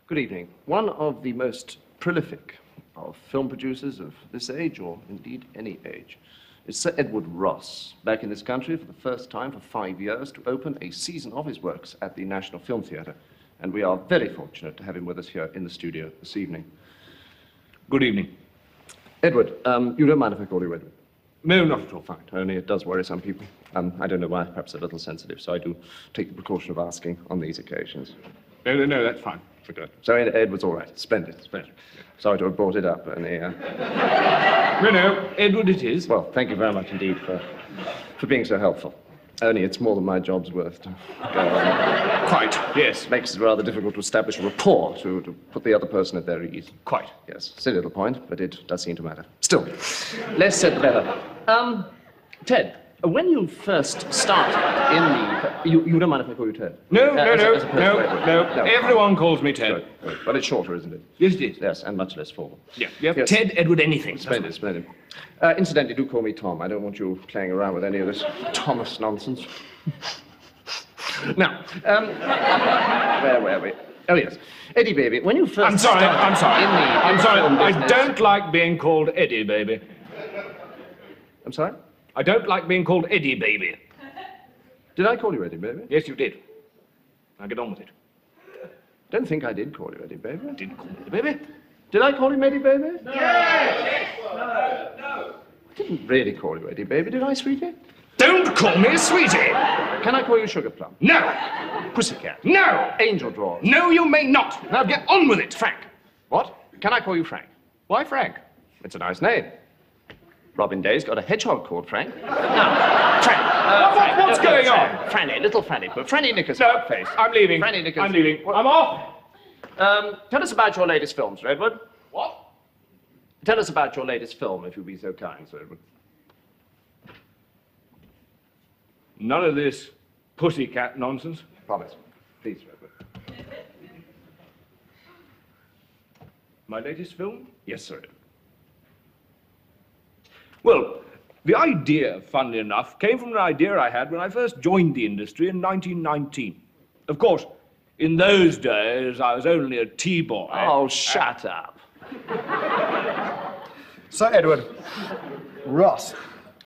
Good evening. One of the most prolific of film producers of this age, or indeed any age, is Sir Edward Ross, back in this country for the first time for 5 years to open a season of his works at the National Film Theatre. And we are very fortunate to have him with us here in the studio this evening. Good evening. Edward, you don't mind if I call you Edward? No, not at all. Fine, only it does worry some people. I don't know why, perhaps a little sensitive, so I do take the precaution of asking on these occasions. No, that's fine. Good. So Edward's all right. Splendid. Splendid. Sorry to have brought it up, only... No, Edward it is. Well, thank you very much indeed for being so helpful. Only it's more than my job's worth to go on. Quite, yes. Makes it rather difficult to establish a rapport, to put the other person at their ease. Quite. Yes, silly little point, but it does seem to matter. Still, less said the better. Ted, when you first started in the... You don't mind if I call you Ted? No. No. Everyone calls me Ted. Good. But it's shorter, isn't it? Yes, it is. Yes, and much less formal. Yeah. Yes. Ted, Edward, anything. Splendid, splendid. Incidentally, do call me Tom. I don't want you playing around with any of this Thomas nonsense. Now, where were we? Oh, yes. Eddie, baby, when you first I'm sorry. I'm sorry. I don't like being called Eddie, baby. I'm sorry? I don't like being called Eddie, baby. Did I call you Eddie, baby? Yes, you did. Now get on with it. Don't think I did call you Eddie, baby. I didn't call you Eddie, baby. Did I call him Eddie, baby? No. No. I didn't really call you Eddie, baby, did I, sweetie? Don't call me sweetie. Can I call you Sugar Plum? No. Pussycat? No. Angel Drawers? No, you may not. Now get on with it. Frank. What? Can I call you Frank? Why Frank? It's a nice name. Robin Day's got a hedgehog called Frank. Now, Frank. What's going on? Franny, little Franny. But Franny Knickers. No, face. I'm leaving. Franny Knickers. I'm leaving. I'm off. Tell us about your latest film, Sir Edward. What? Tell us about your latest film, if you'd be so kind, Sir Edward. None of this pussycat nonsense. Promise. Please, Sir Edward. My latest film? Yes, Sir Edward. Well, the idea, funnily enough, came from an idea I had when I first joined the industry in 1919. Of course, in those days, I was only a tea-boy. Oh, shut up. Sir Edward, Ross.